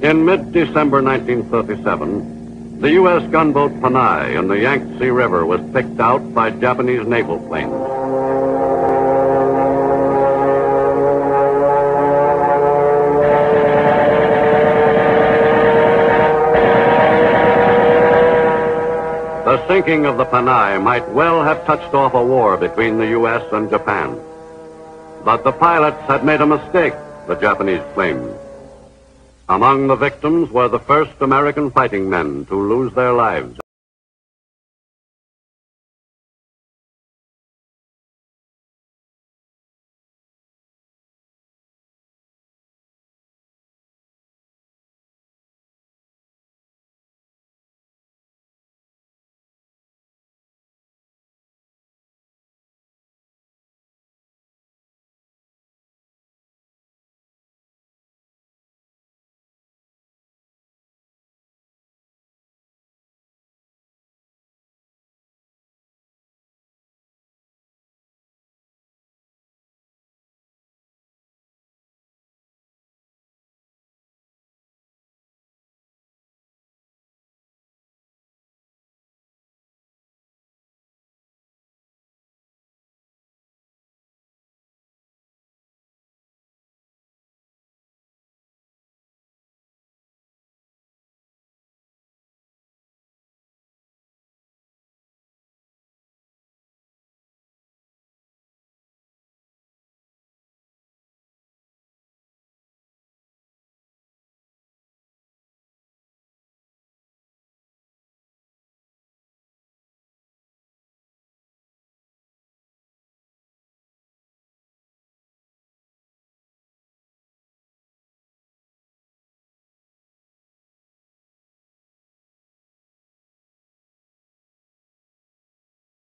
In mid-December 1937, the U.S. gunboat Panay in the Yangtze River was picked out by Japanese naval planes. The sinking of the Panay might well have touched off a war between the U.S. and Japan. But the pilots had made a mistake, the Japanese claimed. Among the victims were the first American fighting men to lose their lives.